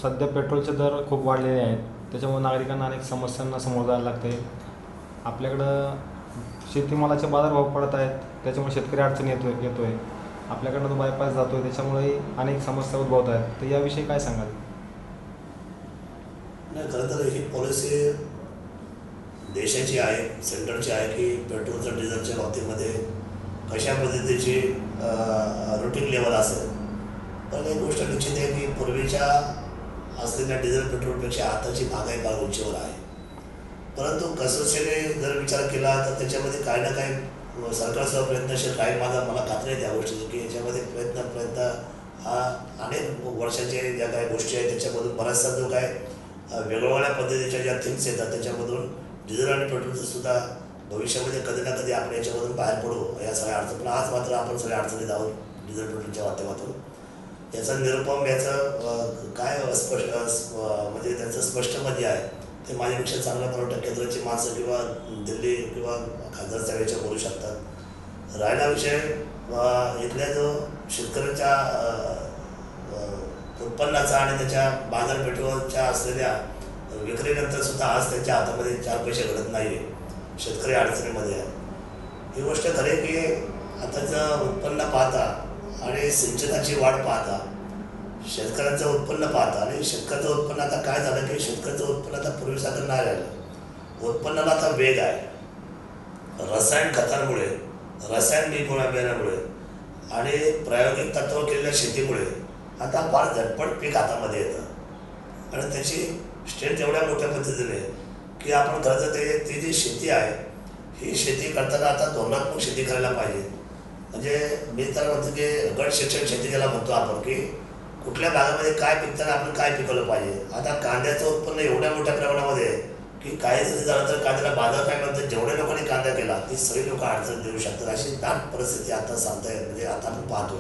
सध्या पेट्रोलचे दर खूप वाढलेले आहेत. त्याच्यामुळे नागरिकांना अनेक समस्यांना सामोरं जायला लागते. आपल्याकडं शेतीमालाचे बाजारभाव पडत आहेत, त्याच्यामुळे शेतकरी अडचणी येतोय. आपल्याकडनं तो बायपास जातोय, त्याच्यामुळेही अनेक समस्या उद्भवत आहेत. तर याविषयी काय सांगाल? नाही, खरं तर ही पॉलिसी देशाची आहे, सेंट्रलची आहे की पेट्रोलच्या डिझेलच्या बाबतीमध्ये कशा पद्धतीची रुटीन लेवल असेल. पण एक गोष्ट निश्चित आहे की पूर्वीच्या असलेल्या डिझेल पेट्रोलपेक्षा आताची महागाई फार उंचीवर आहे. परंतु कसोशीने जर विचार केला तर त्याच्यामध्ये काही ना काही सरकारसह प्रयत्नशील राहील. मला खात्री आहे त्या गोष्टीची की याच्यामध्ये प्रयत्न हा अनेक वर्षाचे ज्या काही गोष्टी आहेत त्याच्यामधून बराचसा जो काय वेगवेगळ्या पद्धतीच्या ज्या थिंग्स येतात त्याच्यामधून डिझेल आणि पेट्रोलचं सुद्धा भविष्यामध्ये कधी ना कधी आपण याच्यामधून बाहेर पडू या सगळ्या अडचणी. पण आज मात्र आपण सगळ्या अडचणीत आहोत डिझेल पेट्रोलच्या माध्यमातून. याचा निरुपम याचं काय म्हणजे त्याचं स्पष्ट मध्ये आहे ते माझ्यापेक्षा चांगल्या पुरवठा केंद्राची माणसं किंवा दिल्ली किंवा खासदार साहेबांच्या बोलू शकतात. राहिला विषय इथल्या जो शेतकऱ्यांच्या उत्पन्नाचा आणि त्याच्या बाजारपेठेवरच्या असलेल्या विक्रीनंतर सुद्धा आज त्यांच्या हातामध्ये 4 पैसे घडत नाही आहे. शेतकरी अडचणीमध्ये आहे. ही गोष्ट खरी की आताचं उत्पन्न पाहता आणि सिंचनाची वाढ पाहता शेतकऱ्यांचं उत्पन्न पाहता आणि शेतकऱ्याचं उत्पन्न आता काय झालं की शेतकऱ्याचं उत्पन्न आता पूर्वीसारखं नाही राहिलं. उत्पन्नाला आता वेग आहे. रसायन खतांमुळे, रसायन बियाण्यामुळे आणि प्रायोगिक तत्त्व केलेल्या शेतीमुळे आता फार झटपट पीक हातामध्ये येतं आणि त्याची स्ट्रेंथ एवढ्या मोठ्या पद्धतीने की आपण खरं तर ती जी शेती आहे ही शेती करताना आता धोरणात्मक शेती करायला पाहिजे. म्हणजे मी तर म्हणतो की गट शिक्षण शेती ज्याला म्हणतो आपण की कुठल्या भागामध्ये काय पिकताना आपण काय पिकवलं पाहिजे. आता कांद्याचं उत्पन्न एवढ्या मोठ्या प्रमाणामध्ये आहे की काही जरी झालं तर कांद्याला बाजार काय म्हणतात जेवढ्या लोकांनी कांदा केला ती सगळी लोक अडचण देऊ शकतात अशी दाट परिस्थिती आता सांगताय. म्हणजे आता आपण पाहतोय.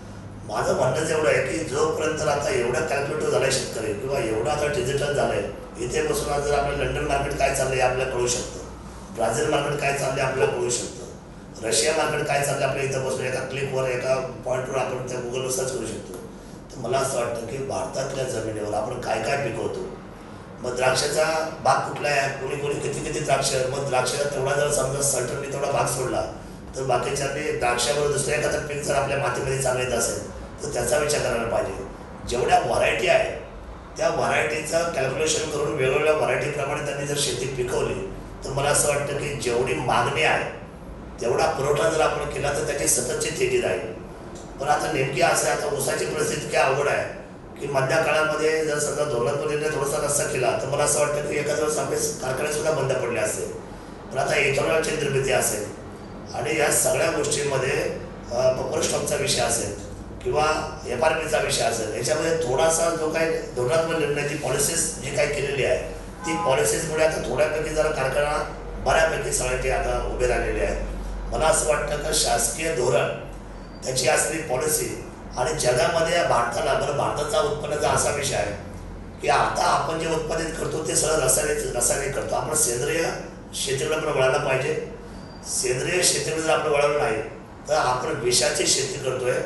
माझं म्हणणंच एवढं आहे की जोपर्यंत आता एवढा कॅल्क्युलेटर झालाय शेतकरी किंवा एवढं आता डिजिटल झालंय इथे बसून आज जर आपलं लंडन मार्केट काय चाललंय आपल्याला कळू शकतं. ब्राझील मार्केट काय चाललंय आपल्याला कळू शकतं. रशिया मार्केट काय चाललंय आपल्या इथं बसून एका क्लिकवर एका पॉईंटवर आपण त्या गुगलवर सर्च करू शकतो. तर मला असं वाटतं की भारतातल्या जमिनीवर आपण काय काय पिकवतो. मग द्राक्षाचा भाग कुठला आहे, कोणी किती द्राक्ष, मग द्राक्षाचा तेवढा जर समजा सर्टनली तेवढा भाग सोडला तर बाकीच्यांनी द्राक्षावर दुसरं एखादं पीक जर आपल्या मातीमध्ये चांगलं येत असेल तर त्याचा विचार करायला पाहिजे. जेवढ्या व्हरायटी आहे त्या व्हरायटीचं कॅल्क्युलेशन करून वेगवेगळ्या व्हरायटीप्रमाणे त्यांनी जर शेती पिकवली तर मला असं वाटतं की जेवढी मागणी आहे तेवढा पुरवठा जर आपण केला तर त्याची सततची तेजी राहील. पण आता नेमकी असं आता ऊसाची परिस्थिती इतकी अवघड आहे की मधल्या काळामध्ये जर समजा धोरणात्मक थोडासा रस्ता केला तर मला असं वाटतं की एखाद्या वेळेस आपले कारखाने सुद्धा बंद पडले असते. पण आता इथेनॉलची निर्मिती असेल आणि या सगळ्या गोष्टींमध्ये बफर स्टॉकचा विषय असेल किंवा FRPचा विषय असेल याच्यामध्ये थोडासा जो काही धोरणात्मक निर्णयाची पॉलिसीज जी काही केलेली आहे ती पॉलिसीजमुळे आता थोड्यापैकी जरा कारखाना बऱ्यापैकी सगळ्यांचे आता उभे राहिलेले आहेत. मला असं वाटतं की शासकीय धोरण त्याची असलेली पॉलिसी आणि जगामध्ये भारताचा उत्पन्नाचा असा विषय आहे की आता आपण जे उत्पादित करतो ते सगळं रासायनिक करतो. आपण सेंद्रिय शेतीकडे आपण वळायला पाहिजे. सेंद्रिय शेतीकडे जर आपण वळवलं नाही तर आपण विषाची शेती करतोय.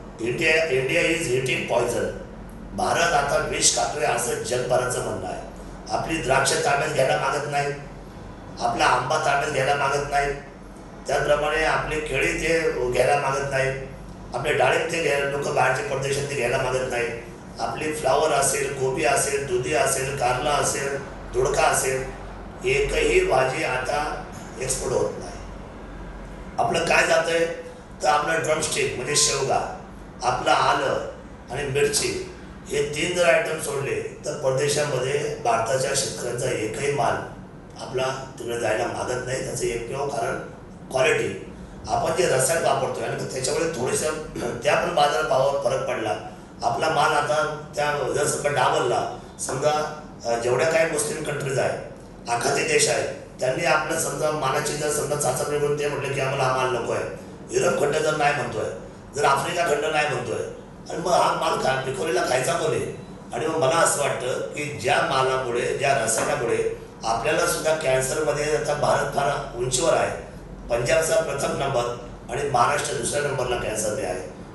India is hitting poison. Bharat आता विष खातोय असं जगभराचं म्हणणं आहे. आपली द्राक्ष ताब्यात घ्यायला मागत नाही, आपला आंबा ताब्यात घ्यायला मागत नाही, त्याचप्रमाणे आपले केळी ते घ्यायला मागत नाही, आपले डाळिंब ते घ्यायला लोक बाहेरच्या परदेशात ते घ्यायला मागत नाही. आपली फ्लावर असेल, गोबी असेल, दुधी असेल, कारला असेल, दोडका असेल, एकही भाजी आता एक्सपोर्ट होत नाही. आपलं काय जातंय तर आपलं ड्रमस्टिक म्हणजे शेवगा, आपलं आलं आणि मिरची हे 3 जर आयटम सोडले तर परदेशामध्ये भारताच्या शेतकऱ्यांचा एकही माल आपला तिकडे जायला मागत नाही. त्याचं एकमेव कारण क्वालिटी. आपण जे रसायन वापरतोय आणि त्याच्यामुळे थोडीसं त्या पण बाजारभावावर फरक पडला. आपला माल आता त्या जर सगळं डाबलला. समजा जेवढ्या काही मुस्लिम कंट्रीज आहे, आखाती देश आहे, त्यांनी आपलं समजा मालाची जर समजा चाचपणी करून ते म्हटलं की आम्हाला हा माल नको आहे. युरोप खंड जर नाही म्हणतोय, जर आफ्रिका खंड नाही म्हणतोय आणि मग हा माल पिकवलेला खायचा कोणी. आणि मग मला असं वाटतं की ज्या मालामुळे, ज्या रसायनामुळे आपल्याला सुद्धा कॅन्सरमध्ये आता भारत फार उंचीवर आहे. पंजाबचा प्रथम नंबर आणि महाराष्ट्र दुसऱ्या नंबरला कॅन्सरने आहे.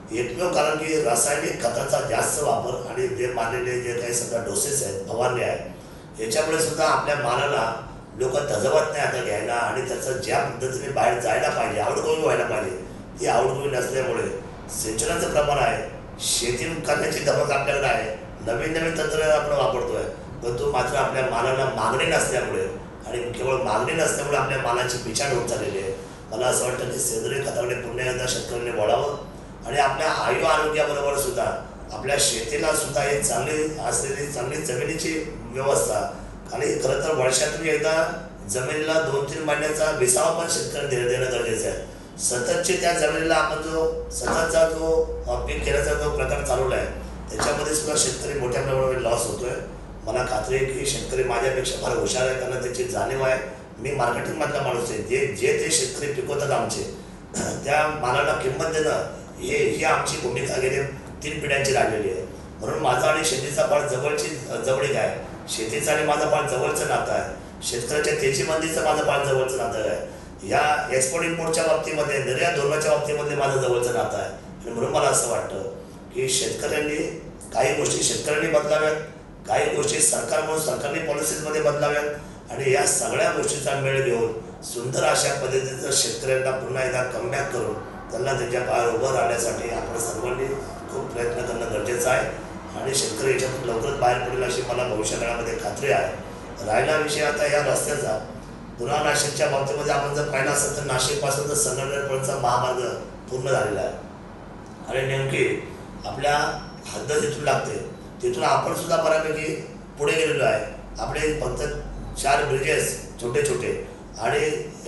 एकमेव कारण की रासायनिक खताचा जास्त वापर आणि जे मारलेले जे काही सध्या डोसेस आहेत, फवारणी आहे, याच्यामुळे सुद्धा आपल्या मालाला लोक धजवत नाही आता घ्यायला आणि त्याचं ज्या पद्धतीने बाहेर जायला पाहिजे, आवडकवी व्हायला पाहिजे, ती आवडकवी नसल्यामुळे सिंचनाचं प्रमाण आहे, शेती करण्याची धमक आपल्याकडे आहे, नवीन नवीन तंत्रज्ञान आपण वापरतोय, परंतु मात्र आपल्या मालाला मागणी नसल्यामुळे आणि केवळ मागणी नसल्यामुळे आपल्या मालाची पिछाड होत चाललेली आहे. मला असं वाटतं की सेंद्रिय खताकडे पुन्हा एकदा शेतकऱ्यांनी वळावं आणि आपल्या आरोग्याबरोबर सुद्धा आपल्या शेतीला सुद्धा एक चांगली असलेली चांगली जमिनीची व्यवस्था आणि खरं तर वर्षातून एकदा जमिनीला 2-3 महिन्याचा विसावा पण शेतकऱ्यांना देणं गरजेचं आहे. सततची त्या जमिनीला आपण जो सततचा जो पीक घेण्याचा जो प्रकार चालवला आहे त्याच्यामध्ये सुद्धा शेतकरी मोठ्या प्रमाणावर लॉस होतोय. मला खात्री आहे की शेतकरी माझ्यापेक्षा फार हुशार आहे, त्यांना त्याची जाणीव आहे. मी मार्केटिंगमधला माणूस आहे. जे ते शेतकरी पिकवतात आमचे त्या मालाला किंमत देणं ही आमची भूमिका गेल्या 3 पिढ्यांची राहिलेली आहे. म्हणून माझा आणि शेतीचा फार जवळीक आहे. शेतीचं आणि माझं फार जवळचं नातं आहे. शेतकऱ्याच्या तेजीमंदीचं माझं फार जवळचं नातं आहे. या एक्सपोर्ट इम्पोर्टच्या बाबतीमध्ये, निर्यात धोरणाच्या बाबतीमध्ये माझं जवळचं नातं आहे. आणि म्हणून मला असं वाटतं की शेतकऱ्यांनी काही गोष्टी शेतकऱ्यांनी बदलाव्यात, काही गोष्टी सरकारने पॉलिसीजमध्ये बदलाव्यात आणि या सगळ्या गोष्टीचा मेळ घेऊन सुंदर अशा पद्धतीचं शेतकऱ्यांना पुन्हा एकदा कमबॅक करून त्यांना त्यांच्या पायावर उभं राहण्यासाठी आपण सर्वांनी खूप प्रयत्न करणं गरजेचं आहे. आणि शेतकरी याच्यातून लवकरच बाहेर पडेल अशी मला भविष्यकाळामध्ये खात्री आहे. राहिला विषय आता या रस्त्याचा, पुन्हा नाशिकच्या बाबतीमध्ये आपण जर पाहिलं असेल तर नाशिकपासून तर संगमनेरपर्यंतचा महामार्ग पूर्ण झालेला आहे आणि नेमकी आपल्या हद्द तिथून लागते, तिथून आपण सुद्धा बऱ्यापैकी पुढे गेलेलो आहे. आपले फक्त 4 ब्रिजेस छोटे छोटे आणि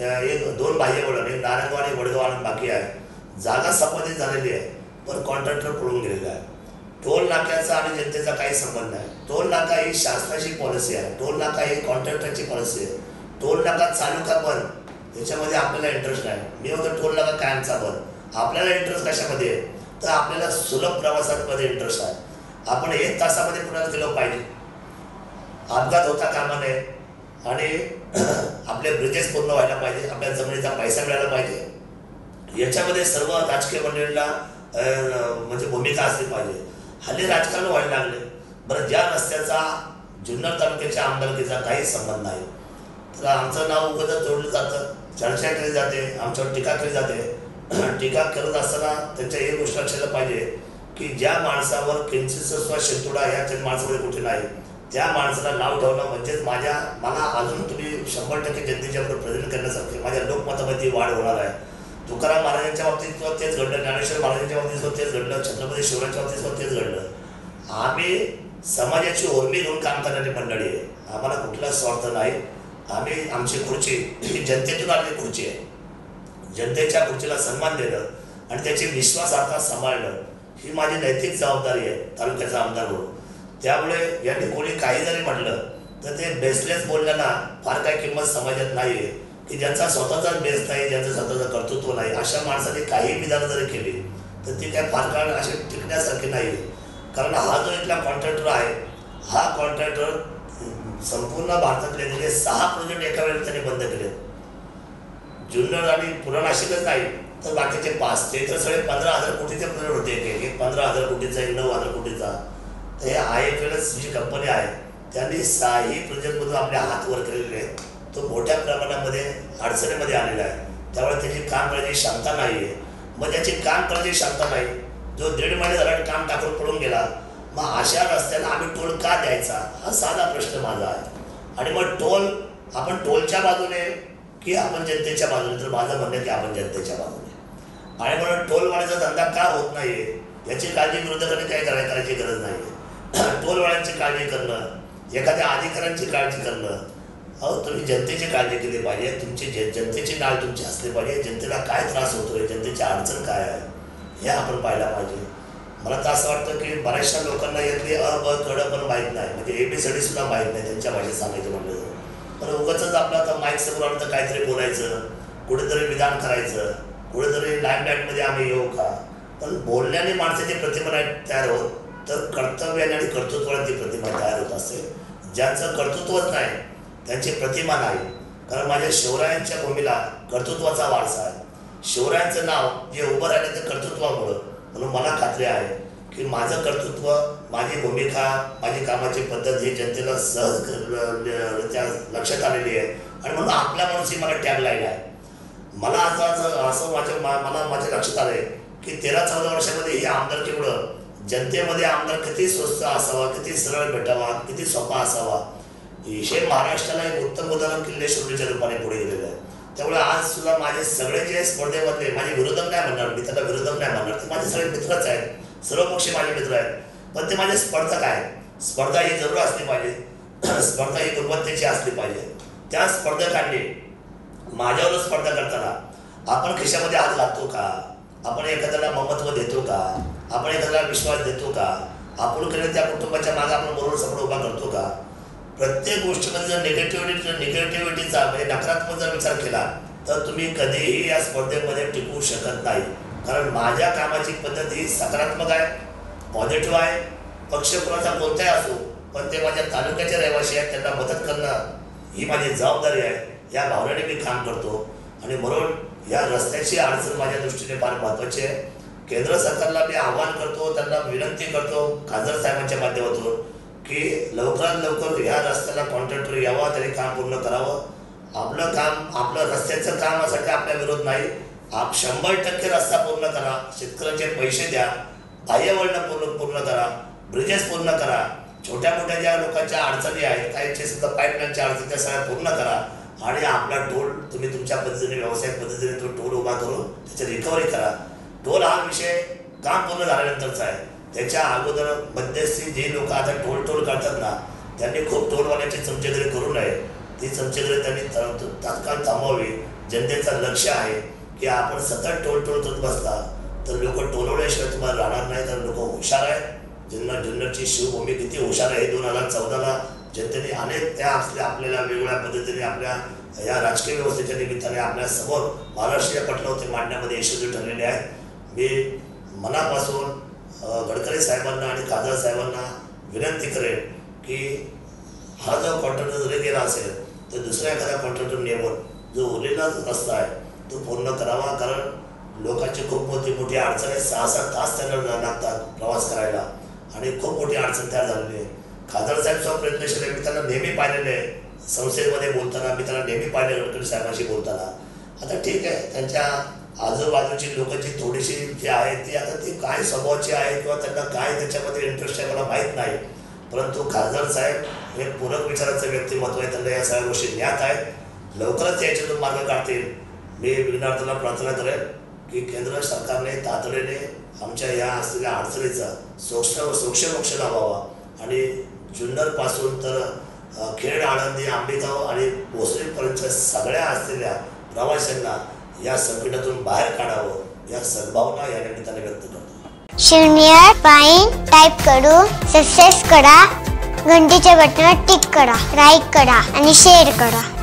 2 बाह्यवळण, एक नारायणगाव आणि वडगाव बाकी आहे. जागा संपादित झालेली आहे पण कॉन्ट्रॅक्टर पळून गेलेला आहे. टोल नाक्याचा आणि जनतेचा काही संबंध नाही. टोल नाका ही शासनाची पॉलिसी आहे, टोल नाका ही कॉन्ट्रॅक्टरची पॉलिसी आहे. टोल नाका चालू का बंद याच्यामध्ये आपल्याला इंटरेस्ट नाही. मी होतो टोल नाका कायमचा बंद. आपल्याला इंटरेस्ट कशामध्ये आहे तर आपल्याला सुलभ प्रवासामध्ये इंटरेस्ट आहे. आपण 1 तासामध्ये पुण्यात गेलो पाहिजे, अपघात होता कामा नये आणि आपले ब्रिजेस पूर्ण व्हायला पाहिजे, आपल्या जमिनीचा पैसा मिळायला पाहिजे. याच्यामध्ये सर्व राजकीय मंडळींना म्हणजे भूमिका असली पाहिजे. हल्ली राजकारण व्हायला लागले. बरं, ज्या रस्त्याचा जुन्नर तालुक्याच्या आमदारकीचा काही संबंध नाही तर आमचं नाव उगाच जोडलं जातं, चर्चा केली जाते, आमच्यावर टीका केली जाते. टीका करत असताना त्यांच्या एक गोष्ट लक्षात पाहिजे की ज्या माणसावर किंचितचा सुद्धा शेतोडा ह्या माणसामध्ये कुठे नाही त्या माणसाला नाव ठेवणं म्हणजेच मला अजून तुम्ही 100% जनतेच्या प्रेझेंट करण्यासारखे माझ्या लोकमतामध्ये वाढ होणार आहे. तुकाराम महाराजांच्या बाबतीत तेच घडलं, ज्ञानेश्वर महाराजांच्या बाबतीत तेच घडलं, छत्रपती शिवरायांच्या बाबतीत तेच घडलं. आम्ही समाजाची ओरमी घेऊन काम करणारी मंडळी आहे. आम्हाला कुठला स्वार्थ नाही. आम्ही आमची खुर्ची ही जनतेतून आलेली खुर्ची आहे. जनतेच्या खुर्चीला सन्मान देणं आणि त्याची विश्वासार्हता सांभाळणं ही माझी नैतिक जबाबदारी आहे तालुक्याचा आमदार म्हणून. त्यामुळे यांनी कोणी काही जरी म्हटलं तर ते बेसलेस बोलण्याला फार काही किंमत समाजात नाही आहे की ज्यांचा स्वतःचा बेस नाही, ज्यांचं स्वतःचं कर्तृत्व नाही, अशा माणसाने काही विधानं जरी केली तर ती काय फार काळ अशी टिकण्यासारखी नाही आहे. कारण हा जो इथला कॉन्ट्रॅक्टर आहे, हा कॉन्ट्रॅक्टर संपूर्ण भारतातले गेले 6 प्रोजेक्ट एका वेळेला त्यांनी बंद केले. जुन्नर आणि पुन्हा नाशिकच नाही तर बाकीचे 5 ते तर सगळे 15,000 कोटीचे प्रोजेक्ट होते. एक 15,000 कोटीचा, एक 9,000 कोटीचा. तर हे IFLS जी कंपनी आहे त्यांनी 6ही प्रोजेक्टमधून आपले हात वर केलेले आहेत. तो मोठ्या प्रमाणामध्ये अडचणीमध्ये आलेला आहे. त्यामुळे त्याची काम करण्याची क्षमता नाही आहे. मग त्याची काम करण्याची क्षमता नाही, जो 1.5 महिने झाला काम टाकून पळून गेला, मग अशा रस्त्याला आम्ही टोल का द्यायचा हा साधा प्रश्न माझा आहे. आणि मग टोल आपण टोलच्या बाजूने की आपण जनतेच्या बाजूने, तर माझं म्हणणं की आपण जनतेच्या बाजूने. आणि म्हणून टोलवाढीचा धंदा का होत नाही याची काळजी विरोधकांनी काही करायची गरज नाही आहे. टोलवाड्यांची काळजी करणं, एखाद्या अधिकाऱ्यांची काळजी करणं, तुम्ही जनतेची काळजी केली पाहिजे. तुमची जनतेची नाळ तुमची असली पाहिजे. जनतेला काय त्रास होतोय, जनतेची अडचण काय आहे हे आपण पाहायला पाहिजे. मला तर असं वाटतं की बऱ्याचशा लोकांना यातली कडं पण माहीत नाही, म्हणजे ABCD सुद्धा माहीत नाही त्यांच्या भाषेत सांगायचं म्हणलं तर. पण उगाचच आपलं आता माईक समोर आलं तर काहीतरी बोलायचं, कुठेतरी विधान करायचं, कुठेतरी लाईमलाईटमध्ये आम्ही येऊ का. पण बोलण्याने माणसाची प्रतिमा नाही तयार होत, तर कर्तव्याने आणि कर्तृत्वाने ती प्रतिमा तयार होत असते. ज्यांचं कर्तृत्वच नाही त्यांची प्रतिमा नाही. कारण माझ्या शिवरायांच्या भूमीला कर्तृत्वाचा वारसा आहे. शिवरायांचं नाव जे उभं राहिलं ते कर्तृत्वामुळं म्हणून मला खात्री आहे की माझं कर्तृत्व, माझी भूमिका, माझी कामाची पद्धत ही जनतेला सहजरित्या लक्षात आलेली आहे आणि म्हणून आपल्या माणूस मला टॅग लाईन आहे. मला आता असं मला माझ्या लक्षात आलं आहे की 13-14 वर्षामध्ये ही आमदारकीमुळं जनतेमध्ये आमदार किती स्वस्त असावा, किती सरळ भेटावा, किती सोपा असावा, हे महाराष्ट्राला एक उत्तम उदाहरण किल्ले शिवडीच्या रूपाने पुढे गेलेलं आहे. त्यामुळे आज सुद्धा माझे सगळे जे स्पर्धेमधले माझे विरोधक नाही म्हणणार, मी त्याला विरोधक नाही म्हणणार, ते माझे सगळे मित्रच आहेत, सर्वपक्षी माझे मित्र आहेत, पण ते माझे स्पर्धक आहेत. स्पर्धा ही जरूर असली पाहिजे, स्पर्धा ही गुणवत्तेची असली पाहिजे. त्या स्पर्धकांनी माझ्यावर स्पर्धा करताना आपण खिशामध्ये हात घालतो का, आपण एखाद्याला ममत्व देतो का, आपण एखाद्याला विश्वास देतो का, आपण केलं त्या कुटुंबाच्या मागे आपण बरोबर सपोर्ट उभा करतो का. प्रत्येक गोष्टीमध्ये जर निगेटिव्हिटीचा म्हणजे नकारात्मक जर विचार केला तर तुम्ही कधीही या स्पर्धेमध्ये टिकू शकत नाही. कारण माझ्या कामाची पद्धत ही सकारात्मक आहे, पॉझिटिव्ह आहे. पक्ष कोणाचा कोणताही असो, पण ते माझ्या तालुक्याचे रहिवासी आहेत, त्यांना मदत करणं ही माझी जबाबदारी आहे. या भावनेने मी काम करतो आणि म्हणून या रस्त्याची अडचण माझ्या दृष्टीने फार महत्त्वाची आहे. केंद्र सरकारला मी आवाहन करतो, त्यांना विनंती करतो खासदार साहेबांच्या माध्यमातून की लवकरात लवकर ह्या रस्त्याला कॉन्ट्रॅक्टर यावा, त्यांनी काम पूर्ण करावं. आपलं काम, आपलं रस्त्याचं कामासाठी आपला विरोध नाही. आप 100% रस्ता पूर्ण करा, शेतकऱ्यांचे पैसे द्या, बाह्यवळणं पूर्ण करा, ब्रिजेस पूर्ण करा, छोट्या मोठ्या ज्या लोकांच्या अडचणी आहेत, काहींचे सुद्धा पाईपलाईनच्या अडचणी त्या सगळ्या पूर्ण करा आणि आपला टोल तुम्ही तुमच्या पद्धतीने व्यावसायिक पद्धतीने तो टोल उभा करून त्याची रिकव्हरी करा. टोल हा विषय काम पूर्ण झाल्यानंतरचा आहे. त्याच्या अगोदर मध्यस्थी जे लोक आता टोल करतात ना, त्यांनी खूप टोलवाल्याची चमचेगिरी करू नये. ती चमचेगिरी त्यांनी तात्काळ थांबवावी. जनतेचं लक्ष आहे की आपण सतत टोल करत बसला तर लोक टोलवल्याशिवाय तुम्हाला राहणार नाही. तर लोक हुशार आहेत. जुन्नरची शिवभूमी किती हुशार आहे. 2014ला जनतेने अनेक त्या आपल्याला वेगवेगळ्या पद्धतीने आपल्या या राजकीय व्यवस्थेच्या निमित्ताने आपल्या समोर महाराष्ट्रीय पटलावरती मांडण्यामध्ये यशस्वी ठरलेले आहेत. मी मनापासून गडकरी साहेबांना आणि खासदार साहेबांना विनंती करेन की हा जो कॉन्ट्रॅक्टर जरी गेला असेल तर दुसऱ्या एखाद्या कॉन्ट्रॅक्टर नेमून जो उरलेला रस्ता आहे तो पूर्ण करावा. कारण लोकांची खूप मोठी अडचण आहे. 6-7 तास त्यांना लागतात प्रवास करायला आणि खूप मोठी अडचण तयार झालेली आहे. खासदार साहेब स्वतः प्रयत्नशील आहे. मी त्यांना नेहमी पाहिलेलं आहे संसदेमध्ये बोलताना, मी त्यांना नेहमी पाहिले गडकरी साहेबांशी बोलताना. आता ठीक आहे, त्यांच्या आजूबाजूची लोक जी थोडीशी जी आहे ती आता ती काय स्वभावाची आहे किंवा त्यांना काय त्याच्यामध्ये इंटरेस्ट आहे मला माहीत नाही. परंतु खासदार साहेब हे पूरक विचाराचं व्यक्तिमत्व आहे. त्यांना या सगळ्या गोष्टी ज्ञात आहेत. लवकरच याच्यातून मार्ग काढतील. मी विघ्नार्थांना प्रार्थना करेन की केंद्र सरकारने तातडीने आमच्या या असलेल्या अडचणीचा सोक्ष लावावा आणि जुन्नरपासून तर खेड, आळंदी, आंबेगाव आणि भोसरीपर्यंतच्या सगळ्या असलेल्या प्रवाशांना या संकटातून बाहेर काढावं या सद्भावना या निमित्ताने व्यक्त करतो. शून्य पाईन टाईप करून सबस्क्राईब करा, घंटीच्या बटनावर टिक करा, लाईक करा आणि शेअर करा.